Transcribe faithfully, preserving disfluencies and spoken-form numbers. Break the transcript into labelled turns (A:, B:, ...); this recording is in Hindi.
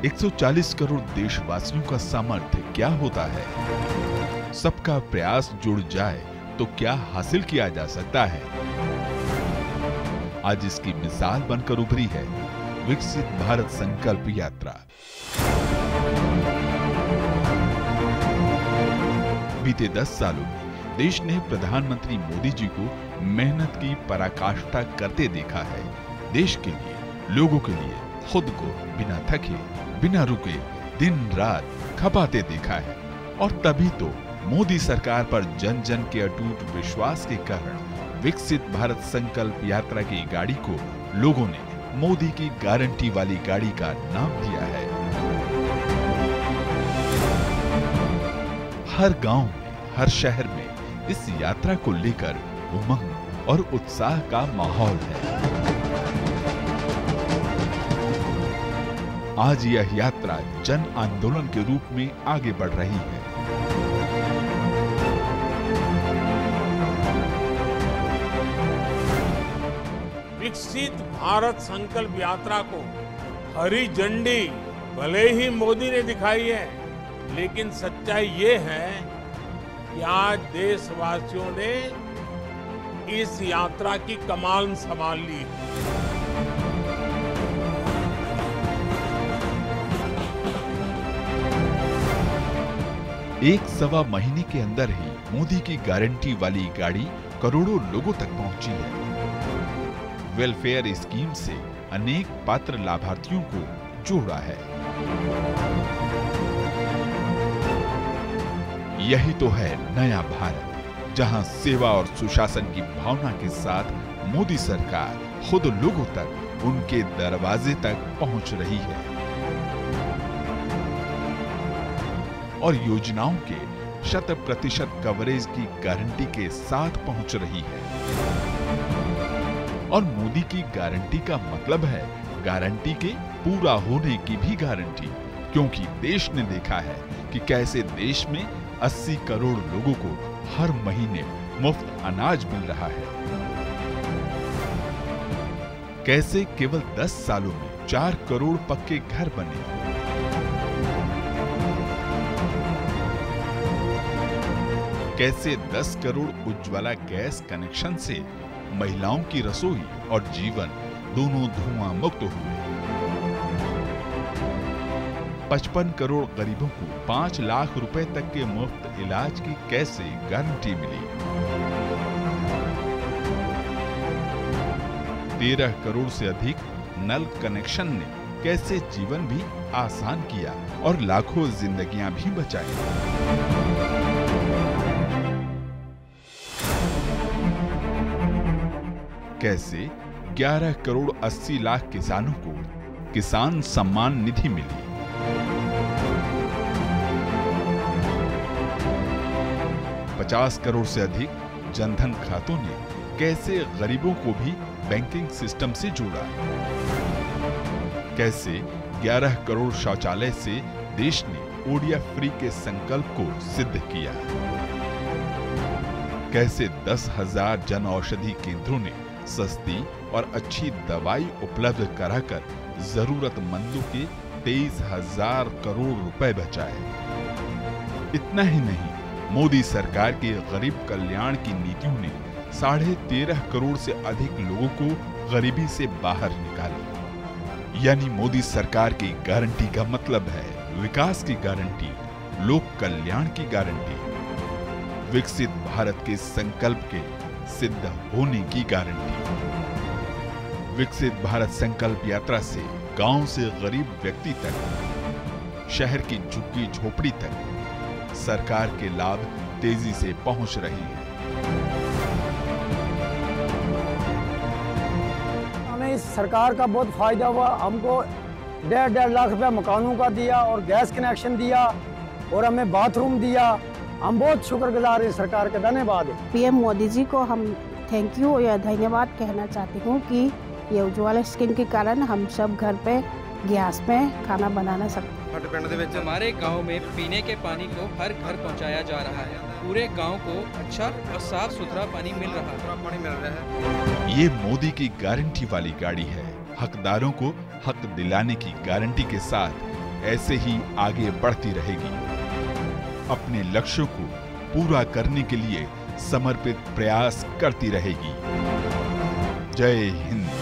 A: एक सौ चालीस करोड़ देशवासियों का सामर्थ्य क्या होता है? सबका प्रयास जुड़ जाए तो क्या हासिल किया जा सकता है? आज इसकी मिसाल बनकर उभरी है विकसित भारत संकल्प यात्रा। बीते दस सालों में देश ने प्रधानमंत्री मोदी जी को मेहनत की पराकाष्ठा करते देखा है। देश के लिए, लोगों के लिए खुद को बिना थके, बिना रुके दिन रात खपाते देखा है। और तभी तो मोदी सरकार पर जन जन के अटूट विश्वास के कारण विकसित भारत संकल्प यात्रा की गाड़ी को लोगों ने मोदी की गारंटी वाली गाड़ी का नाम दिया है। हर गांव में, हर शहर में इस यात्रा को लेकर उमंग और उत्साह का माहौल है। आज यह यात्रा जन आंदोलन के रूप में आगे बढ़ रही है।
B: विकसित भारत संकल्प यात्रा को हरी झंडी भले ही मोदी ने दिखाई है, लेकिन सच्चाई ये है कि आज देशवासियों ने इस यात्रा की कमान संभाल ली है।
A: एक सवा महीने के अंदर ही मोदी की गारंटी वाली गाड़ी करोड़ों लोगों तक पहुंची है। वेलफेयर स्कीम से अनेक पात्र लाभार्थियों को जोड़ा है। यही तो है नया भारत, जहां सेवा और सुशासन की भावना के साथ मोदी सरकार खुद लोगों तक, उनके दरवाजे तक पहुंच रही है और योजनाओं के शत प्रतिशत कवरेज की गारंटी के साथ पहुंच रही है। और मोदी की गारंटी का मतलब है गारंटी के पूरा होने की भी गारंटी, क्योंकि देश ने देखा है कि कैसे देश में अस्सी करोड़ लोगों को हर महीने मुफ्त अनाज मिल रहा है। कैसे केवल दस सालों में चार करोड़ पक्के घर बने। कैसे दस करोड़ उज्ज्वला गैस कनेक्शन से महिलाओं की रसोई और जीवन दोनों धुआं मुक्त हुए। पचपन करोड़ गरीबों को पांच लाख रुपए तक के मुफ्त इलाज की कैसे गारंटी मिली। तेरह करोड़ से अधिक नल कनेक्शन ने कैसे जीवन भी आसान किया और लाखों जिंदगियां भी बचाई। कैसे ग्यारह करोड़ अस्सी लाख किसानों को किसान सम्मान निधि मिली। पचास करोड़ से अधिक जनधन खातों ने कैसे गरीबों को भी बैंकिंग सिस्टम से जोड़ा। कैसे ग्यारह करोड़ शौचालय से देश ने ओडिया फ्री के संकल्प को सिद्ध किया। कैसे दस हजार जन औषधि केंद्रों ने सस्ती और अच्छी दवाई उपलब्ध कराकर जरूरतमंदों के तेईस हजार करोड़ रुपए बचाए। इतना ही नहीं, मोदी सरकार के गरीब कल्याण की नीतियों ने साढ़े तेरह करोड़ से अधिक लोगों को गरीबी से बाहर निकाला। यानी मोदी सरकार की गारंटी का मतलब है विकास की गारंटी, लोक कल्याण की गारंटी, विकसित भारत के संकल्प के सिद्ध होने की गारंटी। विकसित भारत संकल्प यात्रा से गांव से गरीब व्यक्ति तक, शहर की झुग्गी झोपड़ी तक सरकार के लाभ तेजी से पहुंच रहे हैं।
C: हमें इस सरकार का बहुत फायदा हुआ। हमको डेढ़ डेढ़ लाख रुपया मकानों का दिया और गैस कनेक्शन दिया और हमें बाथरूम दिया। हम बहुत शुक्रगुजार हैं सरकार का, धन्यवाद है।
D: पीएम मोदी जी को हम थैंक यू या धन्यवाद कहना चाहती हूँ कि ये उज्ज्वला स्कीम के कारण हम सब घर पे गैस पे खाना बनाना सकते।
E: हमारे गांव में पीने के पानी को हर घर पहुंचाया जा रहा है। पूरे गांव को अच्छा और साफ सुथरा पानी मिल रहा है।
A: ये मोदी की गारंटी वाली गाड़ी है। हकदारों को हक दिलाने की गारंटी के साथ ऐसे ही आगे बढ़ती रहेगी, अपने लक्ष्यों को पूरा करने के लिए समर्पित प्रयास करती रहेगी। जय हिंद।